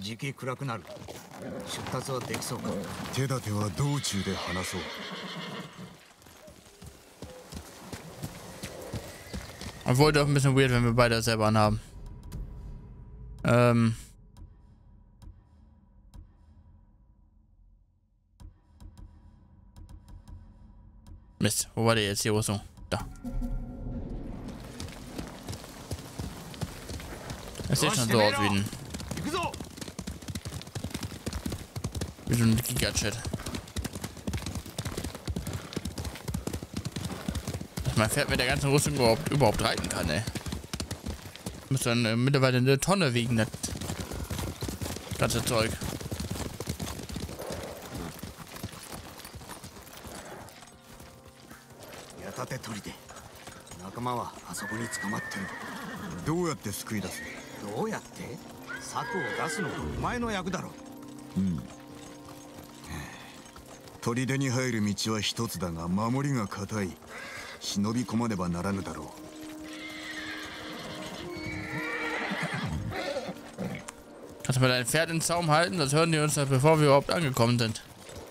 時期暗くなる。出発はできそうか。 手立ては道中で話そう。 Obwohl doch ein bisschen weird, wenn wir beide das selber anhaben. Mist, wo war der jetzt? Hier, Rüstung. Da. Das sieht schon so aus wie so ein Giga-Chat. Dass mein Pferd mit der ganzen Rüstung überhaupt reiten kann, ey. Muss dann mittlerweile eine Tonne wiegen, das ganze Zeug. どうやって救い出す？ どうやって？策を出すのがお前の役だろ。 砦に入る道は一つだが守りが固い。忍び込まねばならぬだろう。 Kannst du mal dein Pferd in den Zaum halten? Das hören die uns, bevor wir überhaupt angekommen sind.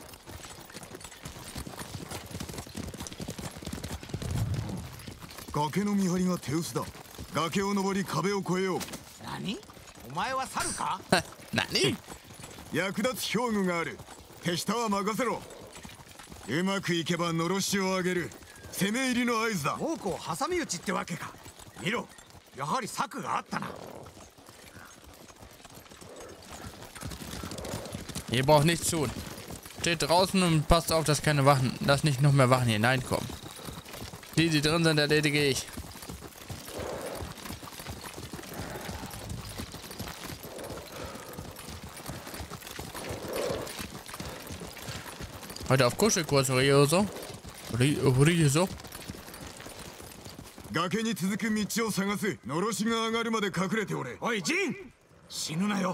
Nani? お前は猿か？ Nani? 役立つ兵具がある。手下は任せろ。うまくいけばのろしを上げる。攻め入りの合図だ。 猛虎を挟み撃ちってわけか。見ろ、やはり策があったな。 Ihr braucht nichts tun. Steht draußen und passt auf, dass keine Wachen, dass nicht noch mehr Wachen hineinkommen. Die drin sind, erledige ich. Heute auf Kuschelkurs oder so? Oder so? 崖に続く道を探す。のろしが上がるまで隠れておれ。 おいジン、死ぬなよ。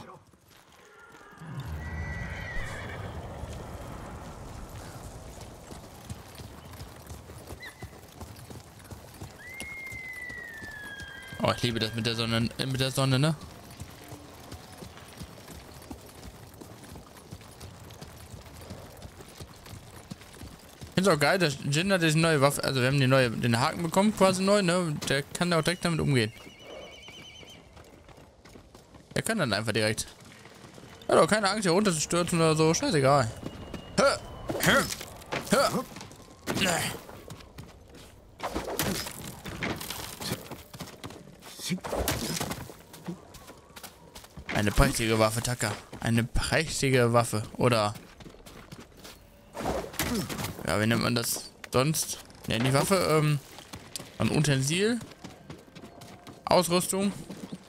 Oh, ich liebe das mit der Sonne, ne? Ich finde es auch geil, dass Jin hat diese neue Waffe, also wir haben den Haken bekommen, quasi neu, ne? Der kann da auch direkt damit umgehen. Er kann dann einfach direkt. Er hat auch keine Angst, hier runter zu stürzen oder so, scheißegal. Eine prächtige Waffe, Taka. Eine prächtige Waffe. Oder... Ja, wie nennt man das sonst? Ja, die Waffe, ein Utensil. Ausrüstung.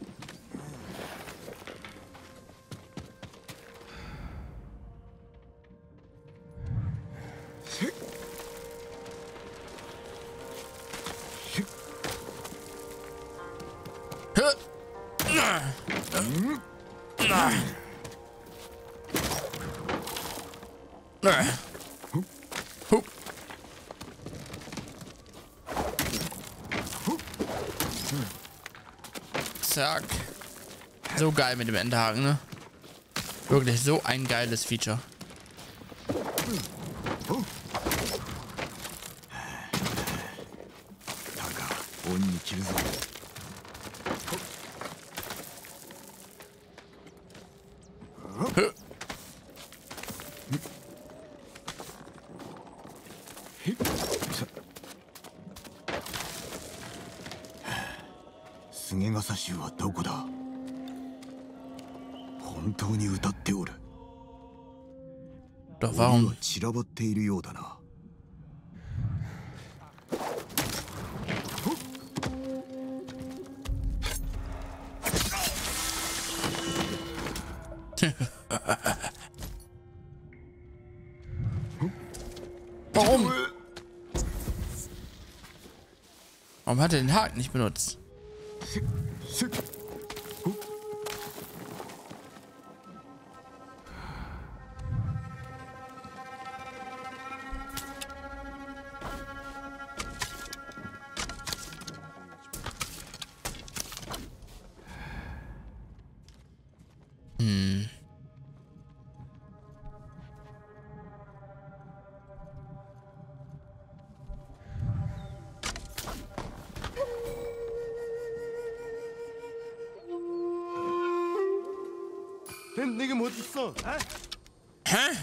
Zack. So geil mit dem Endhaken, ne? Wirklich so ein geiles Feature. Doch warum? Warum? Warum hat er den Haken nicht benutzt? нэгэн хөдөлсөн. Hä?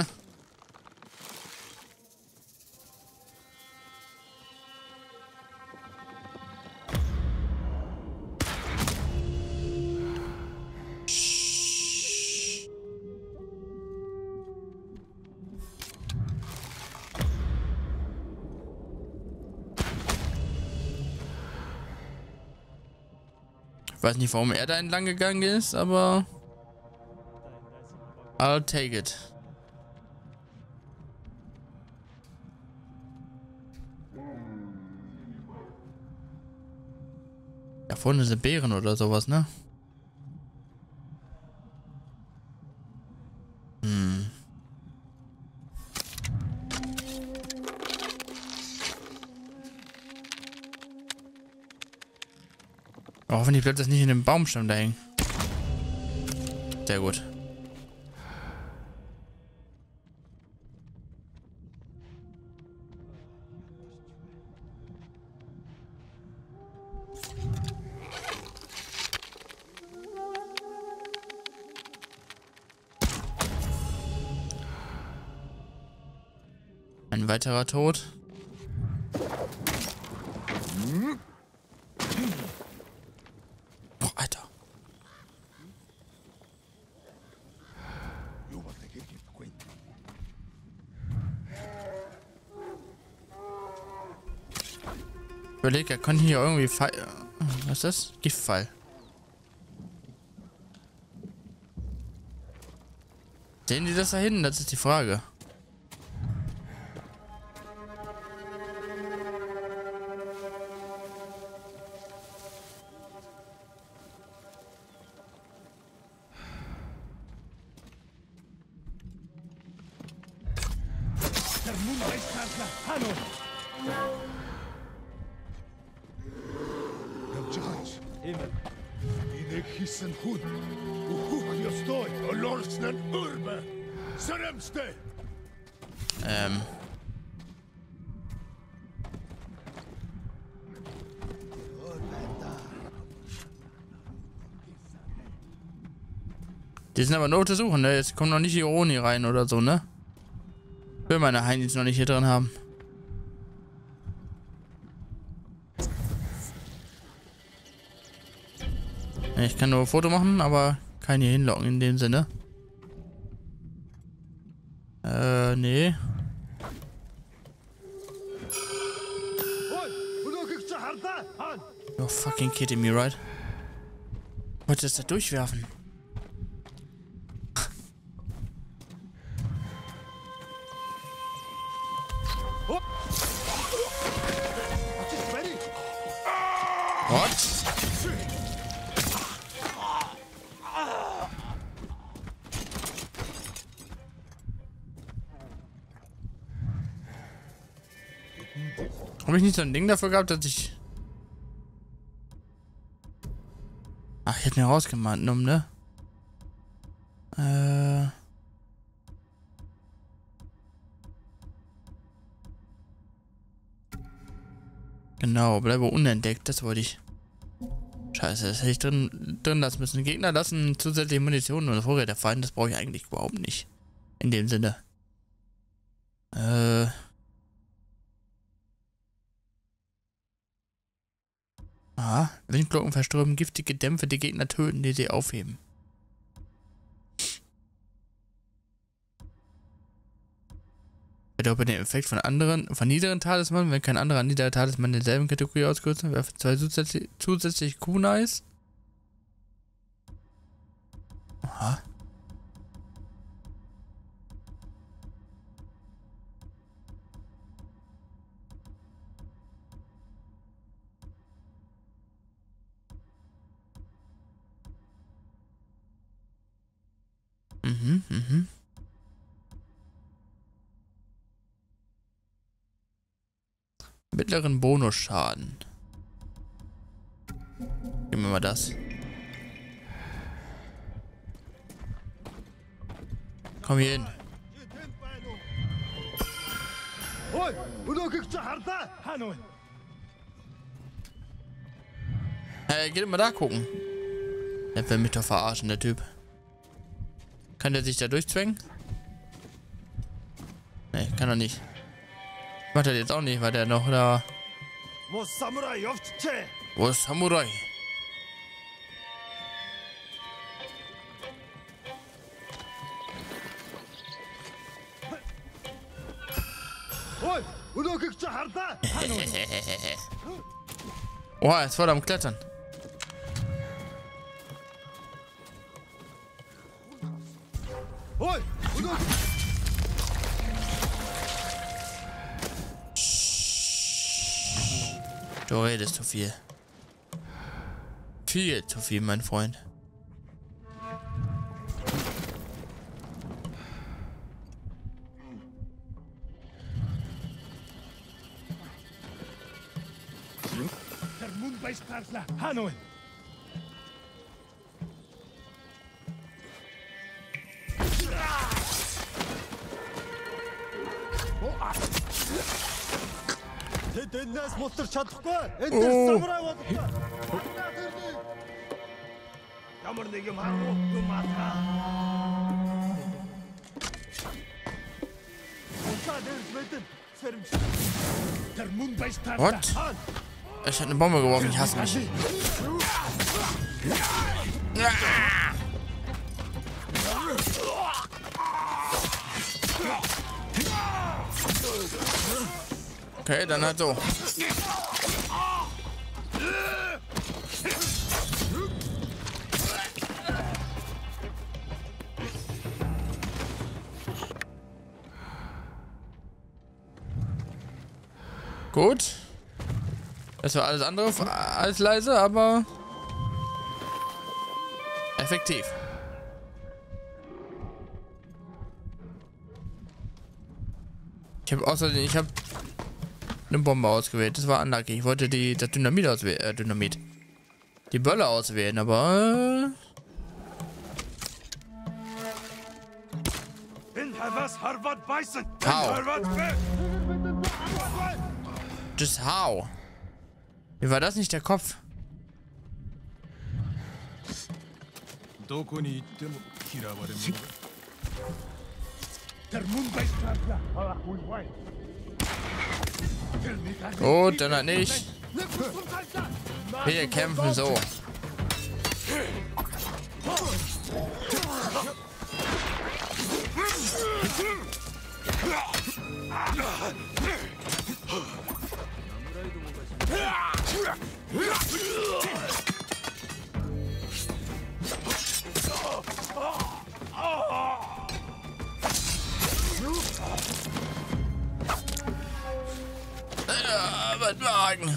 Ich weiß nicht, warum er da entlang gegangen ist, aber I'll take it. Da vorne sind Bären oder sowas, ne? Oh, hoffentlich bleibt das nicht in dem Baumstamm da hängen. Sehr gut. Ein weiterer Tod. Oh, Alter. Überleg, er könnte hier irgendwie Fall. Was ist das? Giftfall. Sehen die das da hinten? Das ist die Frage. Die sind aber nur untersuchen, ne? Jetzt kommt noch nicht Ironie rein oder so, ne? Will meine Heinis noch nicht hier drin haben. Ich kann nur ein Foto machen, aber kein hier hinlocken in dem Sinne. Nee. You're fucking kidding me, right? Wollte das da durchwerfen? What? Habe ich nicht so ein Ding dafür gehabt, dass ich... Ach, ich hätte mir rausgenommen, ne? Genau, bleibe unentdeckt, das wollte ich. Scheiße, das hätte ich drin lassen müssen. Gegner lassen zusätzliche Munition und Vorräte fallen, das brauche ich eigentlich überhaupt nicht. In dem Sinne. Aha, Windglocken verströmen giftige Dämpfe, die Gegner töten, die sie aufheben. Verdoppelt den Effekt von niederen Talismanen, wenn kein anderer niederer Talisman derselben Kategorie ausgerüstet wird, werfe 2 zusätzliche Kunais. Aha. Mittleren Bonusschaden. Gib mir mal das. Komm hier hin. Hey, geht mal da gucken. Der will mich doch verarschen, der Typ. Kann der sich da durchzwängen? Nee, kann er nicht. Macht er jetzt auch nicht, weil der noch da... Wo ist Samurai? Oh, er ist voll am Klettern. Du redest zu viel. Viel zu viel, mein Freund. Тэднээс мултарч чадахгүй. Энд самурай боллоо. Ямар нэг юм хаагүй юм аа. What? Ich hab eine Bombe geworfen, ich hasse mich. Okay, dann halt so. Gut. Das war alles andere als leise, aber effektiv. Ich habe eine Bombe ausgewählt. Das war unlucky. Ich wollte das Dynamit auswählen. Die Bölle auswählen, aber how? Just how? Wie war das nicht der Kopf? Gut, dann halt nicht. Wir kämpfen so. Ja, was wagen.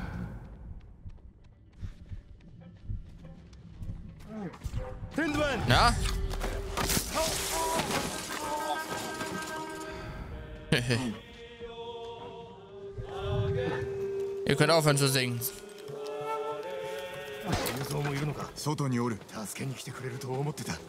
Na? Ihr könnt aufhören zu singen. 外におる。 助けに来てくれると思ってた。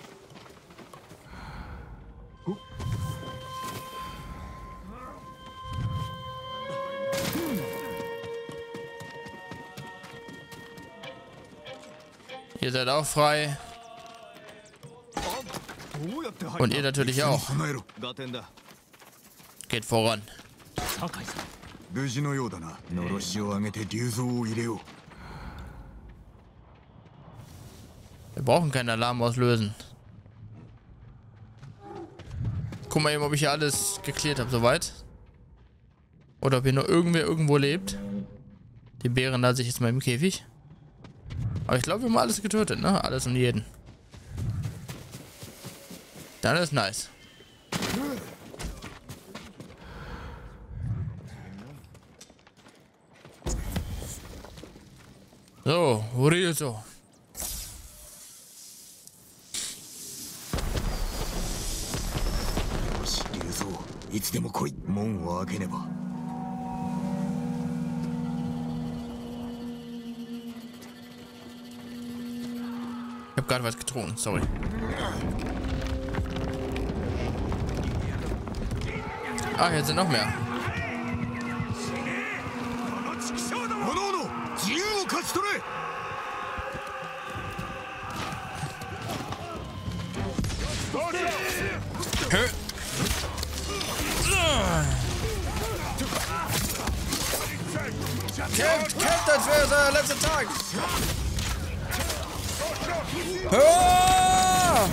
Ihr seid auch frei. Und ihr natürlich auch. Geht voran. 無事のようだな。のろしを上げて竜像を入れよう。 Wir brauchen keinen Alarm auslösen. Guck mal eben, ob ich hier alles geklärt habe soweit. Oder ob hier nur irgendwer irgendwo lebt. Die Bären lasse ich jetzt mal im Käfig. Aber ich glaube, wir haben alles getötet, ne? Alles und jeden. Dann ist nice. So, Uriel so. いつでも来い。門を開けねば。 Ich habe gerade was getrunken, sorry. Ah, jetzt sind noch mehr. Kämpft, als wäre es euer letzter Tag. Ah!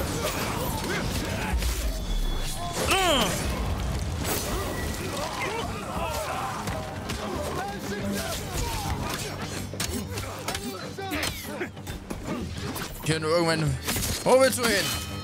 Hier nur irgendwann. Wo willst du hin?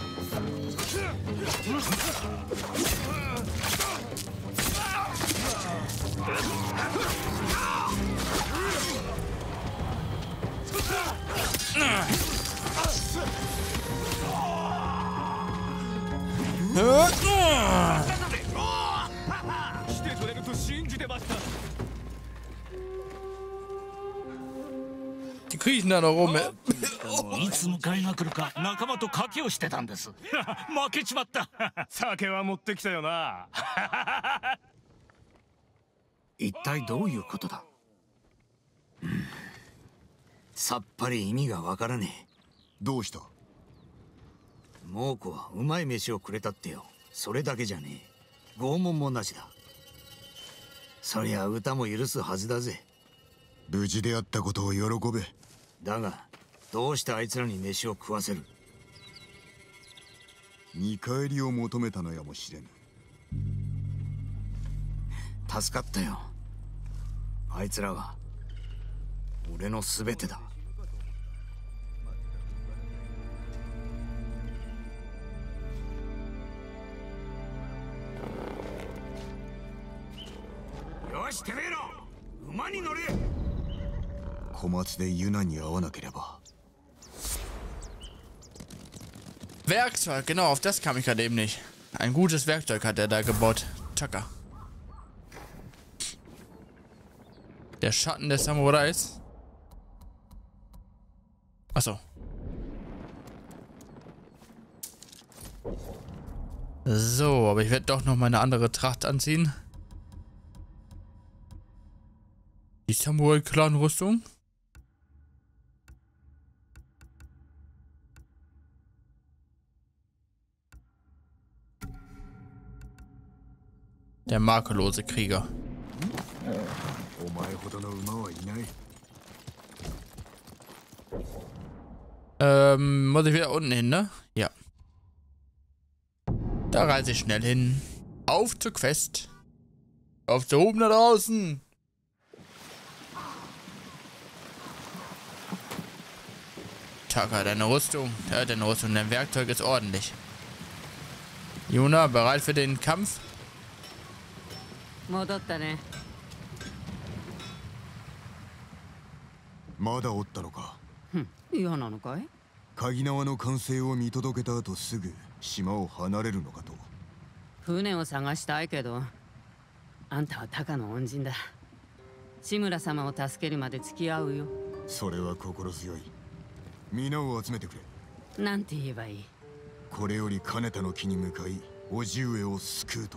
Die kriechen da noch rum. いつ迎えが来るか仲間と賭けをしてたんです。負けちまった。 酒は持ってきたよな。 一体どういうことだ。さっぱり意味がわからねえ。 どうした？ 猛虎はうまい飯をくれたってよ。それだけじゃねえ。拷問もなしだ。そりゃ歌も許すはずだぜ。 無事であったことを喜べ。 だがどうしてあいつらに飯を食わせる？ 見返りを求めたのやもしれぬ。 助かったよ。あいつらは俺の全てだ。よしてめえら馬に乗れ。 小松でユナに会わなければ。 Werkzeug, genau, auf das kam ich gerade eben nicht. Ein gutes Werkzeug hat er da gebaut. Chaka. Der Schatten des Samurais. Achso. So, aber ich werde doch noch mal eine andere Tracht anziehen. Die Samurai-Clan-Rüstung. Der makellose Krieger. Muss ich wieder unten hin, ne? Ja. Da reise ich schnell hin. Auf zur Quest. Auf zu oben da draußen. Taka, deine Rüstung. Ja, deine Rüstung, dein Werkzeug ist ordentlich. Yuna, bereit für den Kampf? 戻ったね。 まだおったのか。 嫌なのかい？ 鍵縄の完成を見届けた後すぐ島を離れるのかと。 船を探したいけど、あんたはタカの恩人だ。志村様を助けるまで付き合うよ。 それは心強い。皆を集めてくれ。 なんて言えばいい？ これより金田の木に向かい叔父上を救うと。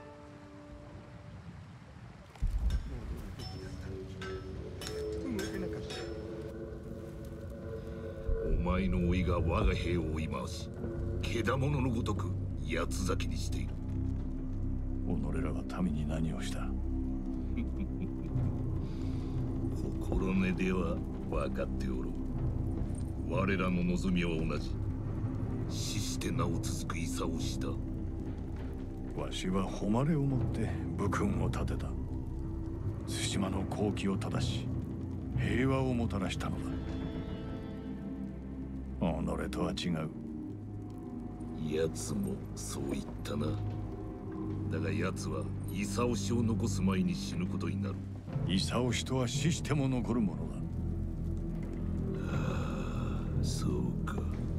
お前の甥が我が兵を追い回し、けだもののごとく八つ咲きにしている。 己らが民に何をした？ 心根では分かっておろう。我らの望みは同じ。死して名を続く戦をした。 わしは誉れをもって武君を立てた。対馬の好機を正し、平和をもたらしたのだ。己とは違う。 奴もそう言ったな。だが奴は功氏を残す前に死ぬことになる。 功氏とは死しても残るものだ。 ああ、そうか。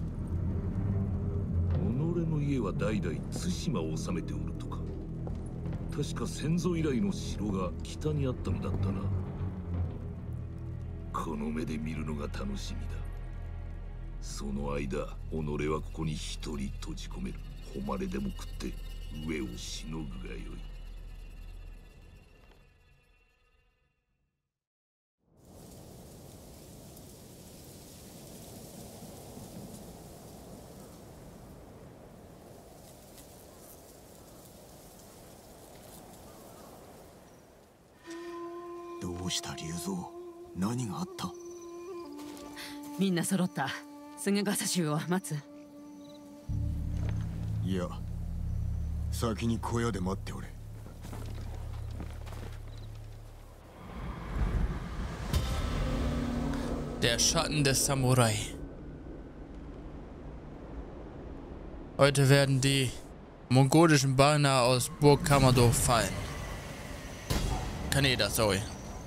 己の家は代々対馬を治めておるとか。確か先祖以来の城が北にあったのだったな。この目で見るのが楽しみだ。その間、己はここに一人閉じ込める。誉れでも食って上をしのぐがよい。 どうした龍蔵、何があった？ みんな揃った。菅笠衆を待つ。 いや、先に小屋で待っておれ。 Der Schatten des Samurai. Heute werden die mongolischen Banner aus Burg Kamado fallen. Kaneda, sorry.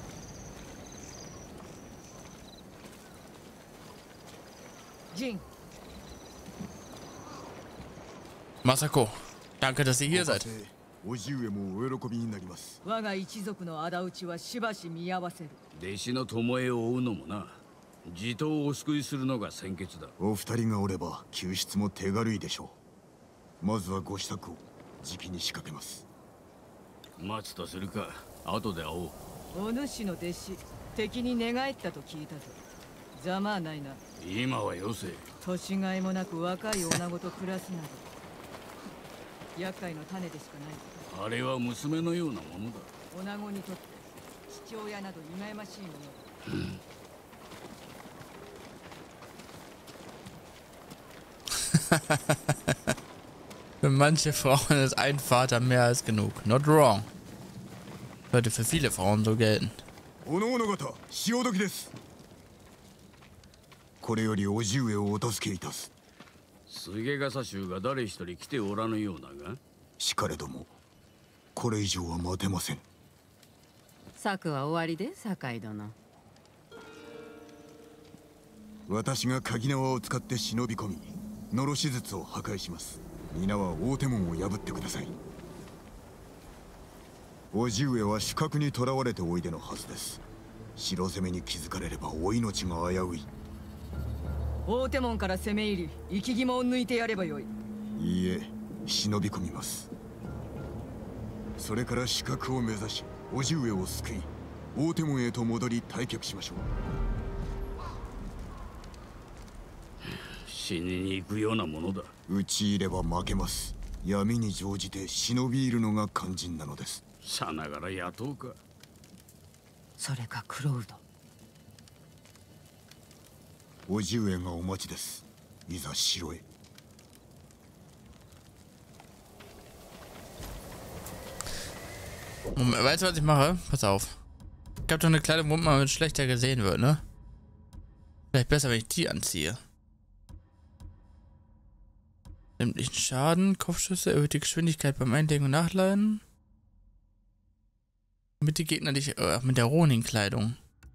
Masako, danke, dass ihr hier seid. 叔父上もお喜びになります。 我が一族の仇討ちはしばし見合わせる。 弟子の巴を追うのもな。地頭をお救いするのが先決だ。 お二人がおれば救出も手軽いでしょう。まずはご支度をじきに仕掛けます。 待つとするか。後で会おう。 お主の弟子、敵に寝返ったと聞いたぞ。ざまあないな。 今はよせ。 年がいもなく若い女子と暮らすなど厄介の種でしかない。 あれは娘のようなものだ。 女子にとって父親など忌ましいものだ。 Für manche Frauen ist ein Vater mehr als genug. Not wrong. Sollte für viele Frauen so gelten. おのおの方、潮時です。これより叔父上をお助けいたす。 菅笠衆が誰一人来ておらぬようだが。 しかれども、これ以上は待てません。 策は終わりで、酒井殿。 私が鍵縄を使って忍び込み、のろし術を破壊します。皆は大手門を破ってください。叔父上は死角に囚われておいでのはずです。城攻めに気づかれればお命が危うい。 大手門から攻め入り、生き肝を抜いてやればよい。 いいえ、忍び込みます。それから死角を目指し、叔父上を救い、大手門へと戻り退却しましょう。 死にに行くようなものだ。 討ち入れば負けます。闇に乗じて忍び入るのが肝心なのです。 さながら雇うか。 それかクロウド。 叔父上がお待ちです。いざ城へ。 Moment, weißt du, was ich mache? Pass auf. Ich hab doch eine Kleidung, wo man schlechter gesehen wird, ne? Vielleicht besser, wenn ich die anziehe. Sämtlichen Schaden, Kopfschüsse, erhöht die Geschwindigkeit beim Einlegen und Nachladen. Mit die Gegner nicht, mit der Ronin-Kleidung.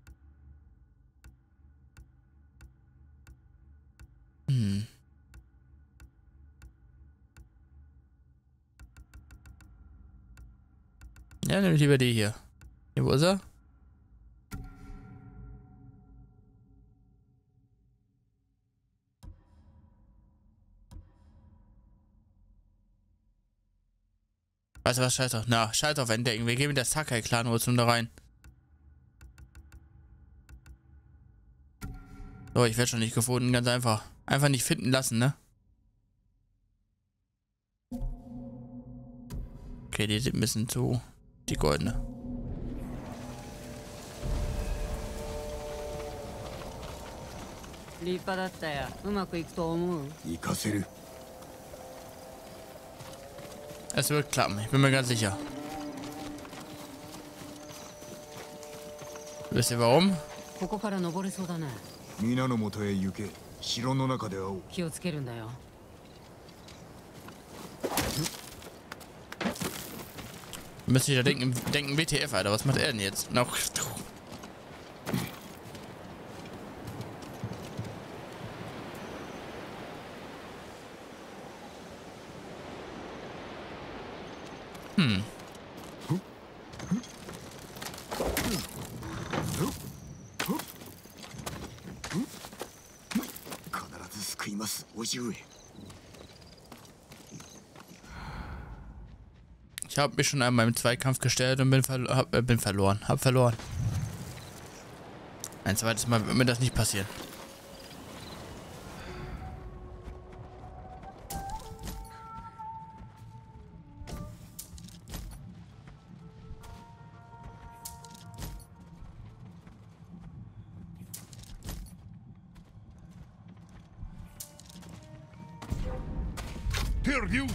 Ja, nehme ich lieber die hier. Hier, wo ist er? Weißt du was, scheiß auf. Na, scheiß auf Entdecken. Wir gehen mit der Sakai-Clan-Rüstung da rein. So, ich werde schon nicht gefunden, ganz einfach. Einfach nicht finden lassen, ne? Okay, die sind ein bisschen zu... Die goldene. Es wird klappen, ich bin mir ganz sicher. Wisst ihr warum? ここから登れそうだね。 皆の元へ行け。城の中で会おう。 気をつけるんだよ。 Müsste ich da denken, WTF, Alter, was macht er denn jetzt? Noch. Ich habe mich schon einmal im Zweikampf gestellt und bin verloren. Hab verloren. Ein zweites Mal wird mir das nicht passieren. Perdeu!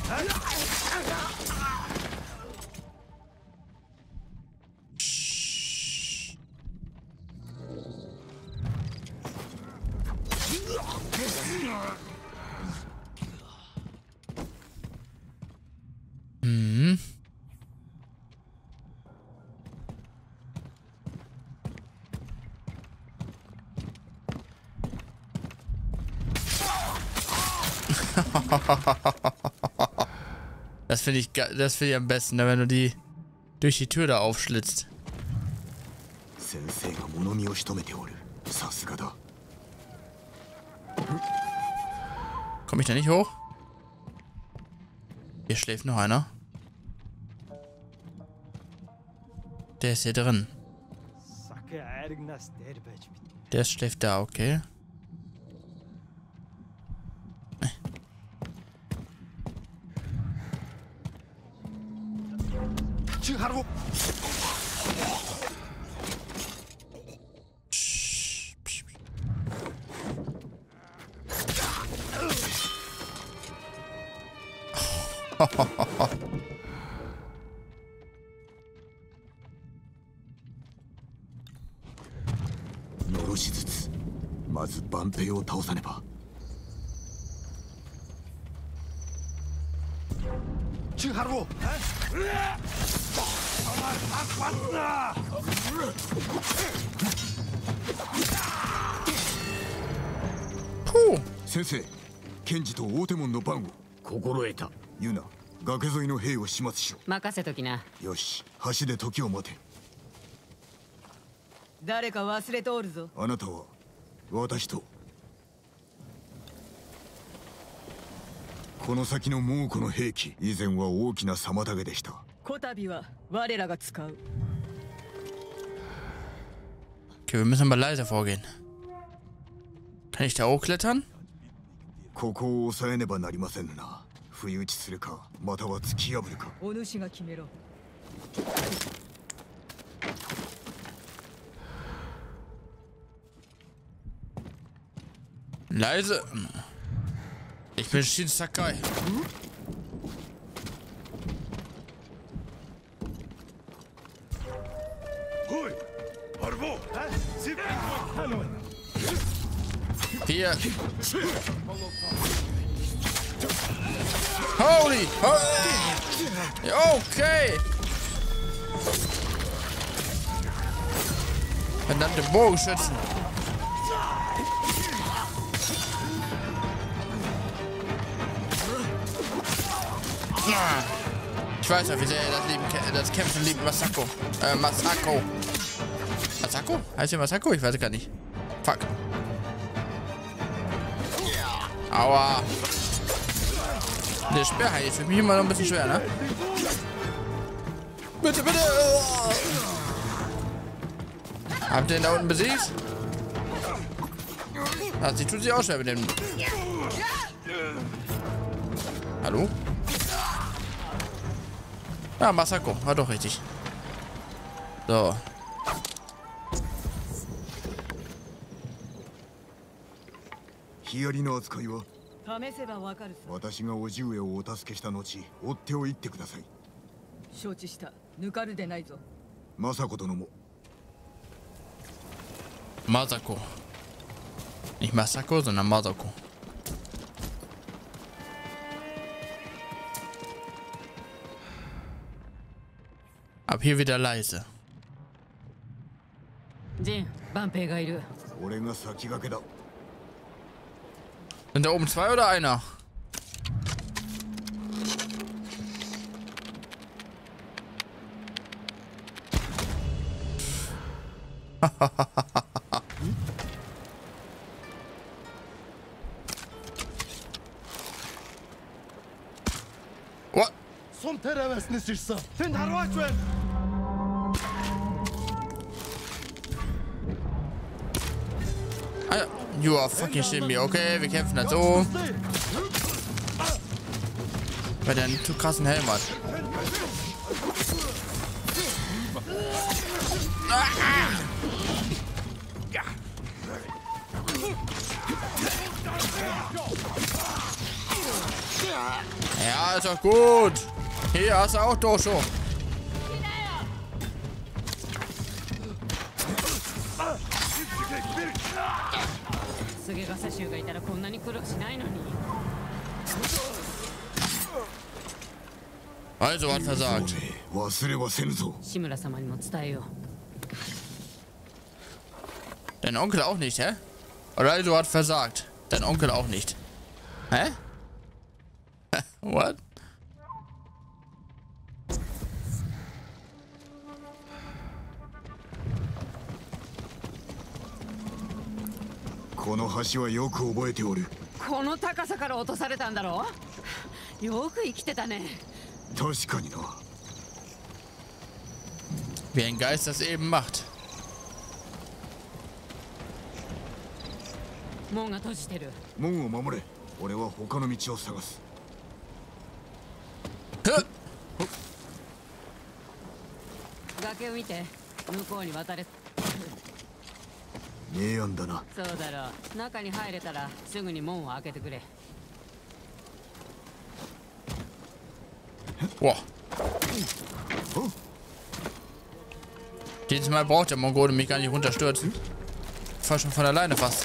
Das finde ich am besten, wenn du die durch die Tür da aufschlitzt. Komme ich da nicht hoch? Hier schläft noch einer. Der ist hier drin. Der schläft da, okay. Puh. 先生、検事と大手門の番を心得た。 ユナ、崖沿いの兵を始末しろ。 任せときな。 よし、橋で時を待て。 誰か忘れておるぞ。 あなたは私とこの先の猛虎の兵器、以前は大きな妨げでした。 こたびは我らが使う。 Okay, wir müssen aber leiser vorgehen. Kann ich da hochklettern? ここを抑えねばなりませんな。不意打ちするか、または突き破るか。 お主が決めろ。 Leise. Ich bin Shin Sakai. Hier. Holy. Okay. Verdammte Bogenschützen. Ich weiß ja, wie sehr das Kämpfen liebt. Masako. Masako. Masako? Heißt der Masako? Ich weiß gar nicht. Fuck. Aua. Der Sperrhai ist für mich immer noch ein bisschen schwer, ne? Bitte, bitte! Habt ihr den da unten besiegt? Also, sie tut sich auch schwer mit dem. Hallo? Ja, Masako. War doch richtig. So. Hiariの扱いは試せばわかるさ。私が叔父上をお助けした後、追っておいてください。 承知した。抜かるでないぞ。 Masako殿も。 Masako. Nicht Masako, sondern Masako. Ab hier wieder leise. Jin, Banpeiがいる。 俺が先駆けだ。 Sind da oben zwei oder einer? What? You are fucking shitting me. Okay, wir kämpfen halt so. Weil der einen zu krassen Helm hat. Ja, ist doch gut. Hier hast du auch Dosho. 菅笠衆がいたらこんなに苦労しないのに。 Also hat versagt. 忘れはせぬぞ。 志村様にも伝えよう。 Dein Onkel auch nicht, hä? Oder also hat versagt. Dein Onkel auch nicht. Hä? What? この橋はよく覚えておる。 この高さから落とされたんだろう。よく生きてたね。 確かにな。 Wie ein Geist das eben macht. 門が閉じてる。 門を守れ。俺は他の道を探す。 崖を見て、向こうに渡れ。 明暗だな。 そうだろう。中に入れたらすぐに門を開けてくれ。 Boah. Jedes Mal braucht der Mongole mich gar nicht runterstürzen. Fall schon von alleine fast.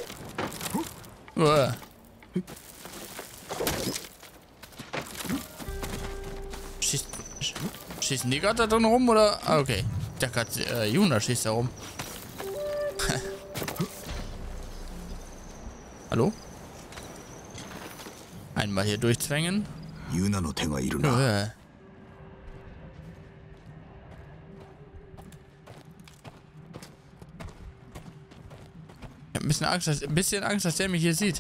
Schießen die gerade da drin rum oder? Ah, okay. Der gerade Juna schießt da rum. Hallo? Einmal hier durchzwängen. Juna no Te ga iru na. Ich hab ein bisschen Angst, dass der mich hier sieht.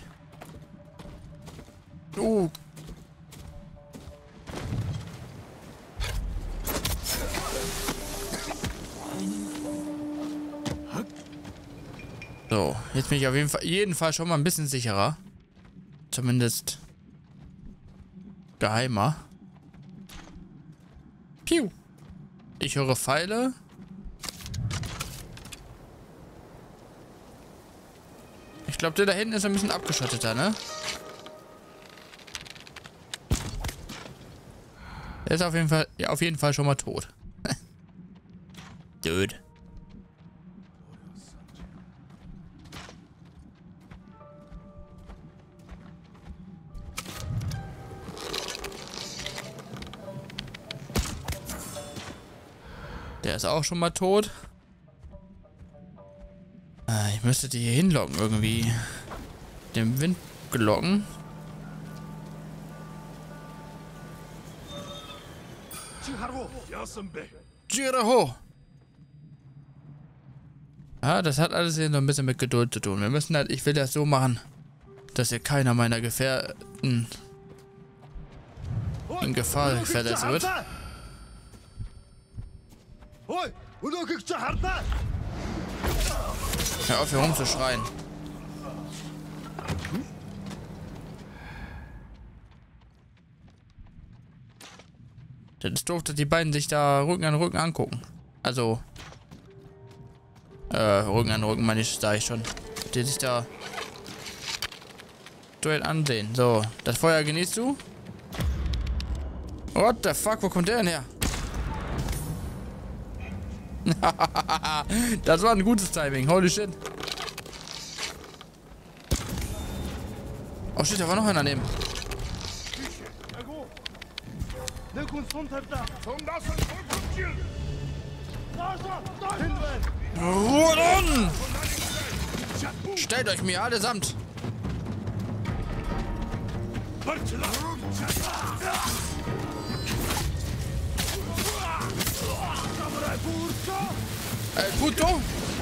Oh. So, jetzt bin ich auf jeden Fall schon mal ein bisschen sicherer. Zumindest geheimer. Piu. Ich höre Pfeile. Ich glaube, der da hinten ist ein bisschen abgeschotteter, ne? Der ist auf jeden Fall schon mal tot. Dude. Der ist auch schon mal tot. Ich müsste die hier hinlocken irgendwie. Dem Wind gelocken. Jiraho! Ja, das hat alles hier noch ein bisschen mit Geduld zu tun. Wir müssen halt, ich will das so machen, dass hier keiner meiner Gefährten in Gefahr versetzt wird. Hör auf, hier rumzuschreien. Das ist doof, dass die beiden sich da Rücken an Rücken angucken. Also, Rücken an Rücken, meine ich, sag ich schon. Die sich da duell ansehen. So, das Feuer genießt du? What the fuck, wo kommt der denn her? Das war ein gutes Timing, holy shit. Oh shit, da war noch einer daneben. Ruhe an! Stellt euch mir allesamt! El puto!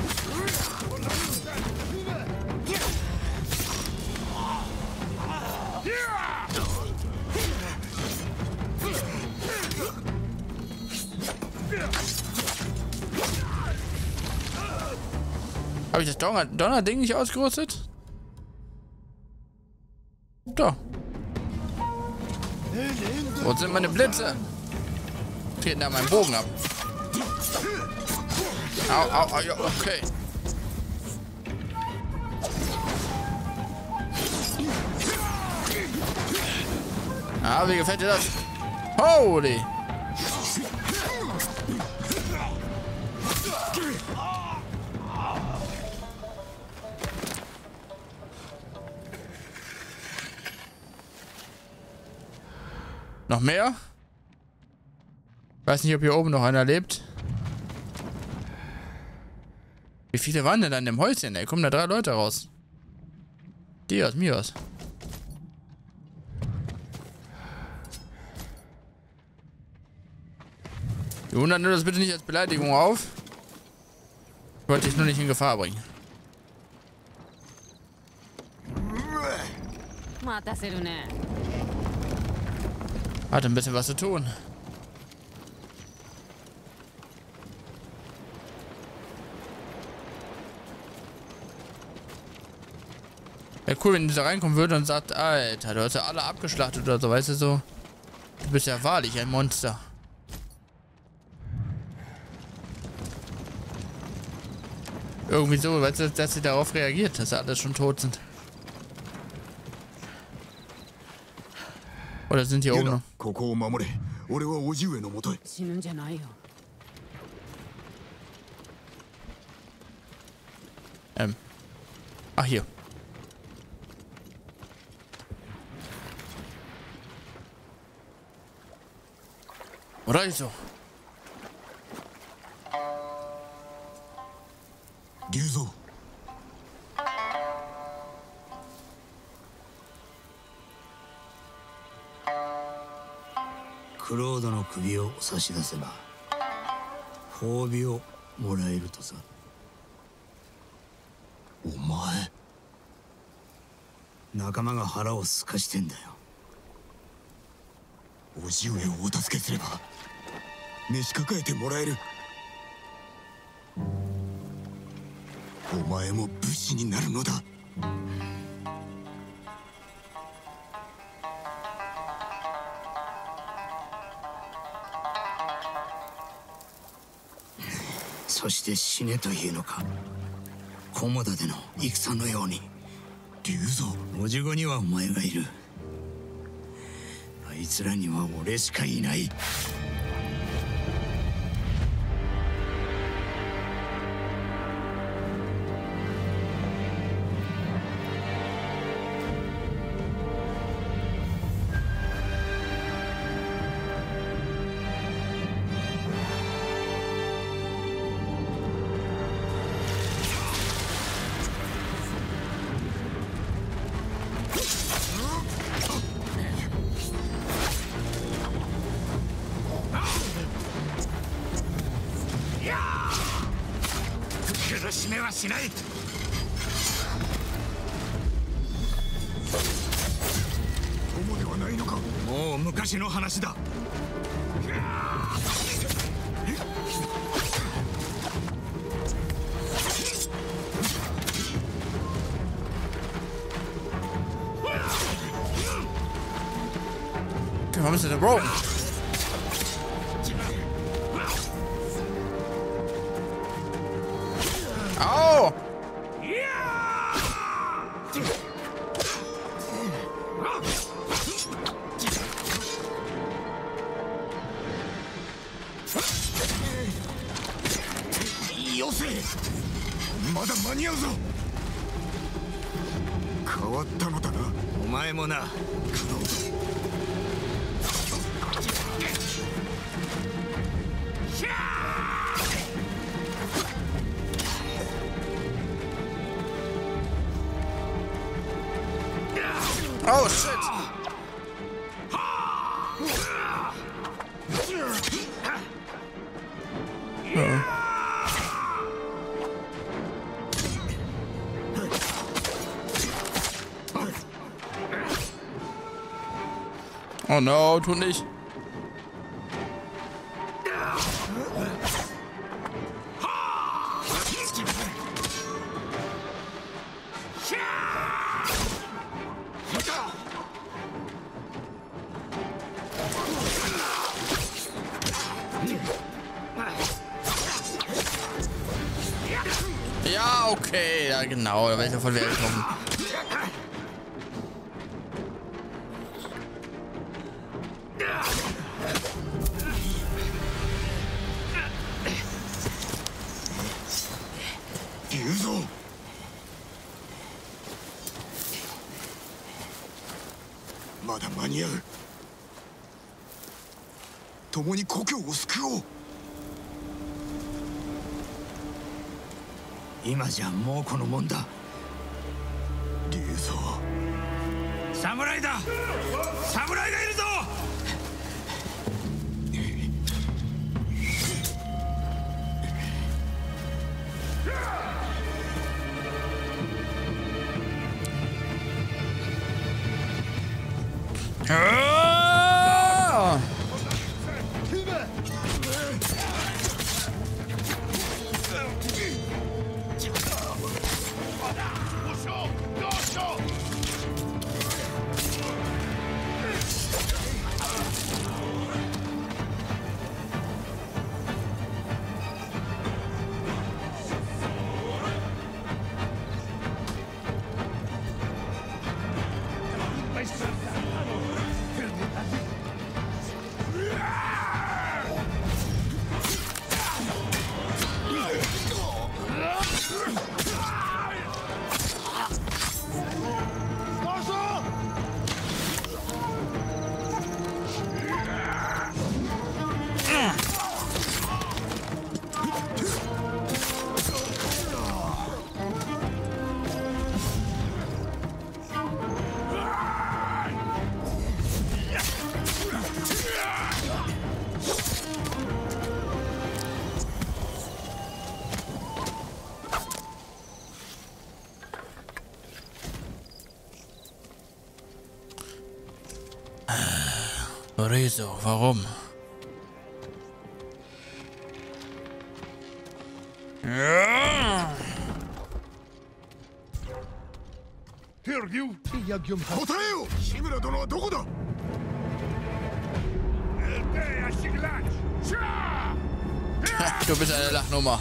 Habe ich das Donner-Ding nicht ausgerüstet? Da. Wo sind meine Blitze? Treten da meinen Bogen ab. Au, au, au, ja, okay. Ah, wie gefällt dir das? Holy! Noch mehr? Weiß nicht, ob hier oben noch einer lebt. Wie viele waren denn da in dem Häuschen? Ey, kommen da 3 Leute raus. Dios, mios. Wir wundern nur das bitte nicht als Beleidigung auf. Ich wollte dich nur nicht in Gefahr bringen. Hat ein bisschen was zu tun. Wäre cool, wenn dieser reinkommen würde und sagt, Alter, du hast ja alle abgeschlachtet oder so, weißt du so. Du bist ja wahrlich ein Monster. Irgendwie so, weißt du, dass sie darauf reagiert, dass sie alle schon tot sind. Oder sind hier oben noch? Ach, hier. Oder so. Ryuzo. クロードの首を差し出せば褒美をもらえるとさ。 お前、 仲間が腹をすかしてんだよ。 叔父上をお助けすれば召し抱えてもらえる。お前も武士になるのだ。 そして死ねというのか。菰田での戦のように。 龍蔵、 叔父子にはお前がいる。あいつらには俺しかいない。 苦しめはしない。 友ではないのか。 もう昔の話だ。 Warum ist der broken? Au! よせ、まだ間に合うぞ。変わったのだな。 お前もな。 Oh shit! Oh no, tu nicht. Ja, okay, ja genau, da wäre ich davon weggekommen. 竜蔵。まだ間に合う。共に故郷を救おう。 今じゃもうこのもんだ。 竜蔵。 侍だ。侍がいるぞ。 Rezo, warum? 答えよ、志村殿はどこだ。 Du bist eine Lachnummer.